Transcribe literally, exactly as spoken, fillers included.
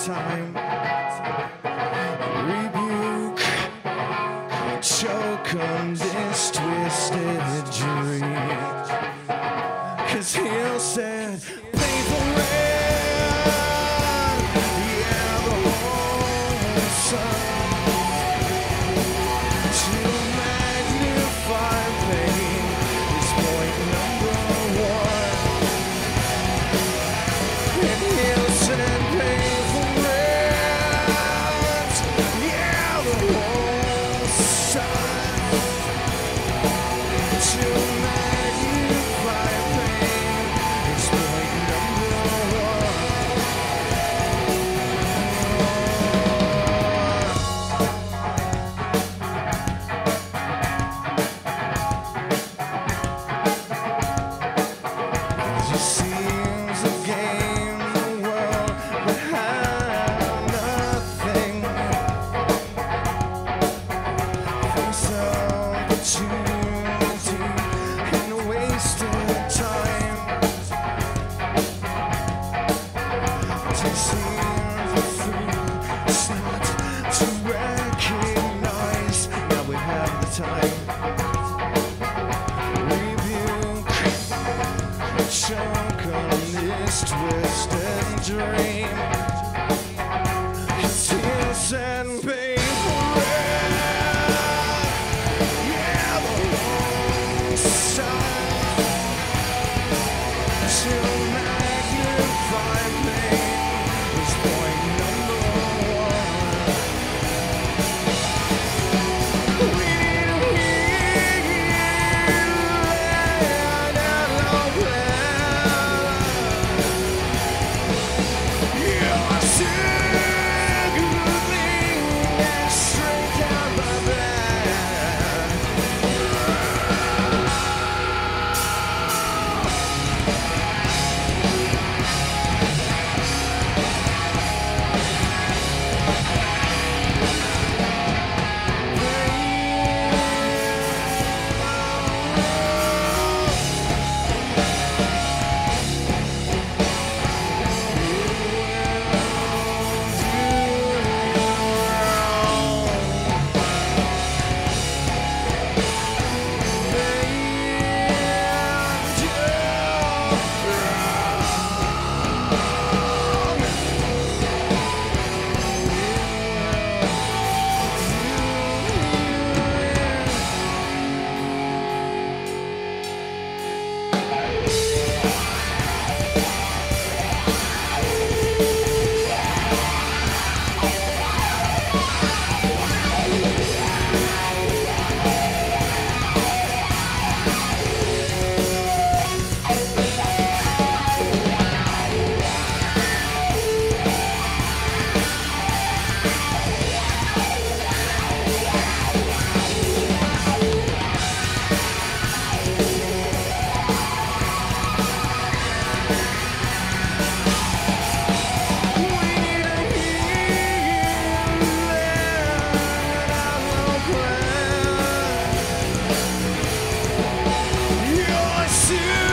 time. Rebuke, choke on this twisted dream. Cause he'll said, pay for rent, yeah, the whole sun. To magnify pain is point number one. And he'll said, pay for rent, yeah, the whole sun. To magnify pain is point number one. It seems a game the world would have nothing. Face opportunity and wasted time. To see the fool, it's not to recognize. Now we have the time. Rebuke, choke on this twisted dream. Cause he'll and pay for it. Yeah, the whole side. To magnify pain is point number one. We need a healing and no plan. You're sick of me and straight down my back. You're